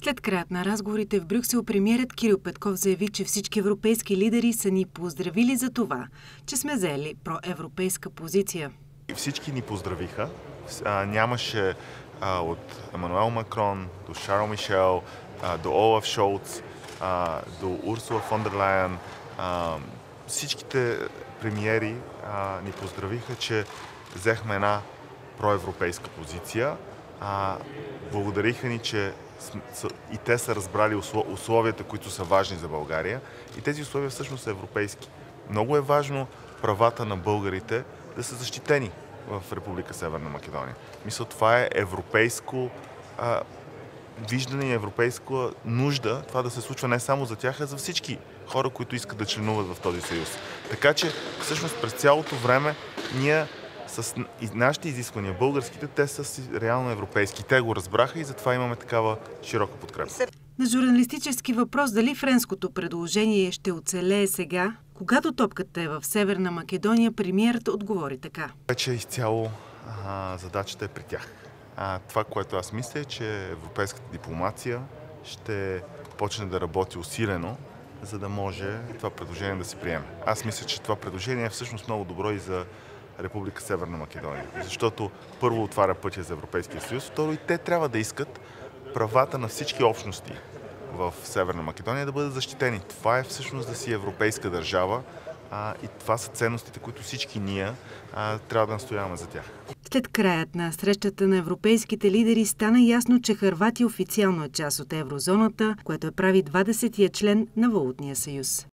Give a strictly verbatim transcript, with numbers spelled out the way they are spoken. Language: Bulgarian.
След краят на разговорите в Брюксел, премиерът Кирил Петков заяви, че всички европейски лидери са ни поздравили за това, че сме заели проевропейска позиция. Всички ни поздравиха. А, нямаше а, от Емануел Макрон до Шарл Мишел, а, до Олаф Шолц, а, до Урсула фон дер Лайен. А, всичките премиери а, ни поздравиха, че взехме една проевропейска позиция. А, благодариха ни, че и те са разбрали условията, които са важни за България. И тези условия всъщност са европейски. Много е важно правата на българите да са защитени в Република Северна Македония. Мисля, това е европейско а, виждане и европейска нужда това да се случва не само за тях, а за всички хора, които искат да членуват в този съюз. Така че, всъщност, през цялото време ние с нашите изисквания, българските, те са реално европейски. Те го разбраха и затова имаме такава широка подкрепа. На журналистически въпрос дали френското предложение ще оцелее сега, когато топката е в Северна Македония, премиерът отговори така. Вече изцяло а, задачата е при тях. А, това, което аз мисля, е, че европейската дипломация ще почне да работи усилено, за да може това предложение да се приеме. Аз мисля, че това предложение е всъщност много добро и за Република Северна Македония. Защото първо отваря пътя за Европейския съюз, второ и те трябва да искат правата на всички общности в Северна Македония да бъдат защитени. Това е всъщност да си европейска държава а, и това са ценностите, които всички ние а, трябва да настояваме за тях. След краят на срещата на европейските лидери стана ясно, че Хърватия официално е част от еврозоната, което е прави двадесетия член на Валутния съюз.